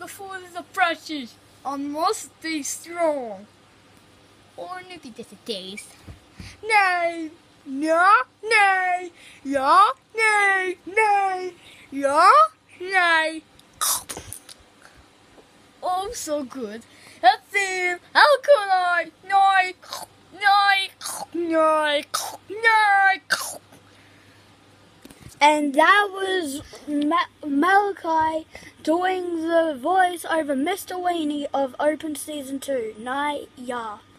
before the brushes. I must be strong. Or maybe just a taste. Nay, no, nay, ja, nay, nay, ja, nay. Oh, so good. That's it. Alkaline. Nay, nay, nay, nay. And that was Malakye doing the voice over Mr. Weenie of Open Season 2. Naya.